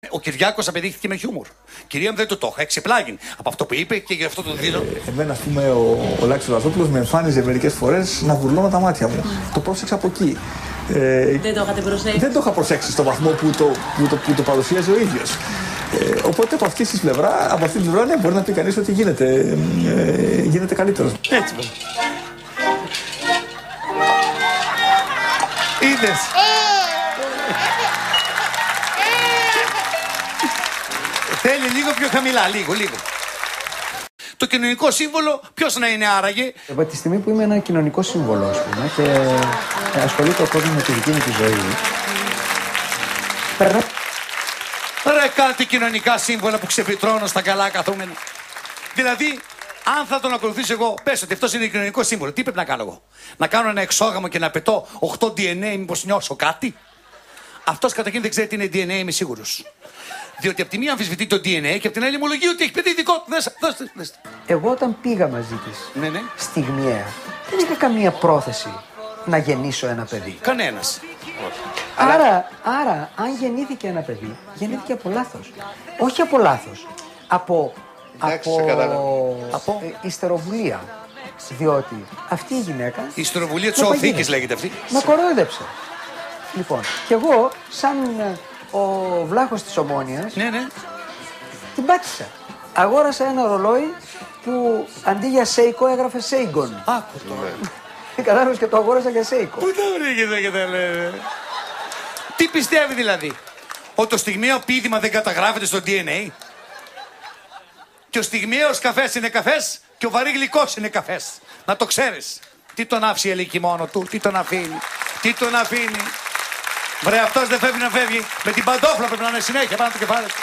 Ο Κυριάκος απεδείχθηκε με χιούμορ. Κυρία μου, δεν το είχα. Εξεπλάγει από αυτό που είπε και γι' αυτό το δίνω. Εμένα, ας πούμε, ο Λάκης ο Λαζόπουλος με εμφάνιζε μερικές φορές να βουρλώνω τα μάτια μου. Το πρόσεξα από εκεί. Δεν το είχατε προσέξει? Δεν το είχα προσέξει στο βαθμό που το παρουσίαζε ο ίδιος. Οπότε από αυτή την πλευρά, ναι, μπορεί να πει κανείς ότι γίνεται καλύτερος. Έτσι. Είδες. Θέλει λίγο πιο χαμηλά, λίγο. Το κοινωνικό σύμβολο ποιος να είναι άραγε? Από τη στιγμή που είμαι ένα κοινωνικό σύμβολο, ας πούμε, και ασχολείται ο κόσμος με τη δική μου τη ζωή, Ρε, κάτι κοινωνικά σύμβολα που ξεπιτρώνω στα καλά καθούμενα. Δηλαδή, αν θα τον ακολουθήσω εγώ, πες ότι αυτός είναι κοινωνικό σύμβολο, τι πρέπει να κάνω εγώ? Να κάνω ένα εξόγαμο και να πετώ 8 DNA, μήπως νιώσω κάτι? Αυτός καταρχήν δεν ξέρει τι είναι DNA, είμαι σίγουρος. Διότι από τη μία αμφισβητεί το DNA και από την άλλη ομολογεί ότι έχει παιδί δικό του. Δες. Εγώ όταν πήγα μαζί της, Ναι. στιγμιαία, δεν είχα καμία πρόθεση να γεννήσω ένα παιδί. Κανένας. Άρα, αν γεννήθηκε ένα παιδί, γεννήθηκε από λάθος. Όχι από λάθος. Από ιστεροβουλία. Διότι αυτή η γυναίκα... Η ιστεροβουλία της Οθήκης λέγεται αυτή. Με κορόιδεψε. Λοιπόν, κι εγώ, σαν ο βλάχος της Ομόνοιας, Ναι. την πάτησα. Αγόρασα ένα ρολόι που αντί για Σέικο έγραφε Σέιγκον. Άκου τώρα. Κατάλαβες, και το αγόρασα για Σέικο. Πού τα βρήκε και τα λέει. Τι πιστεύει δηλαδή? Ότι το στιγμιαίο πείδημα δεν καταγράφεται στο DNA? Και ο στιγμιαίος καφές είναι καφές και ο βαρύ γλυκός είναι καφές. Να το ξέρεις. Τι τον άφησε η Ελίκη μόνο του, τι τον αφήνει. Βρε, αυτός δεν φεύγει να φεύγει. Με την παντόφλα πρέπει να είναι συνέχεια πάνω το κεφάλι του.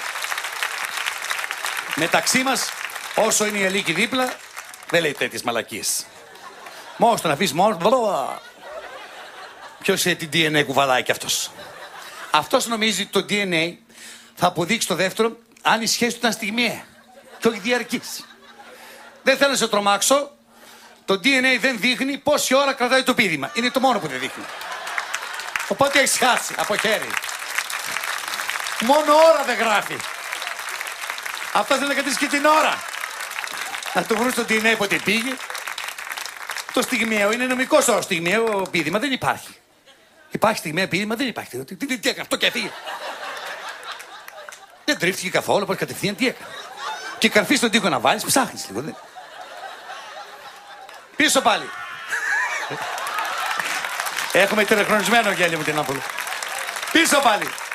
Μεταξύ μας, όσο είναι η Ελίκη δίπλα, δεν λέει τέτοιες μαλακίες. Μόνος τον αφήσεις μόνος. Ποιος είναι την DNA κουβαλάει κι αυτός? Αυτός νομίζει ότι το DNA θα αποδείξει το δεύτερο αν η σχέση του ήταν στιγμιαία και όχι διαρκής. Δεν θέλω να σε τρομάξω. Το DNA δεν δείχνει πόση ώρα κρατάει το πείδημα. Είναι το μόνο που δεν δείχνει. Οπότε έχεις χάσει από χέρι. Μόνο ώρα δεν γράφει. Αυτός δεν κρατήσει και την ώρα. Να το βρουν στο DNA πότε πήγε. Το στιγμιαίο είναι νομικός όρος. Στιγμιαίο πείδημα δεν υπάρχει. Υπάρχει στιγμιαίο πείδημα, δεν υπάρχει. Τι έκανε αυτό και έφυγε. Δεν τρίφτηκε καθόλου, πως κατευθείαν τι έκανε. Και καρφί στον τοίχο να βάλεις, ψάχνεις λίγο. Δεν. Πίσω πάλι. Έχουμε τερεχρονισμένο γέλιο μου την Νάπολη. Πίσω πάλι.